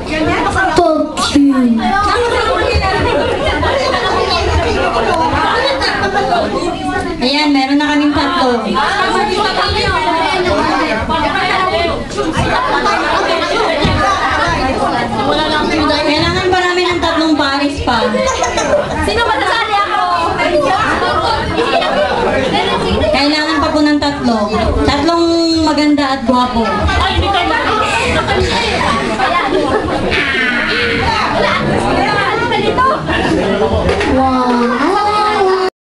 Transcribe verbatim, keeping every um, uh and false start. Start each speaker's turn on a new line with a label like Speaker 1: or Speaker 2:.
Speaker 1: Tokyo.
Speaker 2: Ayan, meron na kaming tatlo. Kailangan pa namin ng tatlong pares pa.
Speaker 3: Sino ba nasali ako?
Speaker 2: Kailangan pa po ng tatlo. Tatlong maganda at gwapo.
Speaker 3: Ay, hindi tayo lang. Wala. Wala. Wala.
Speaker 1: One.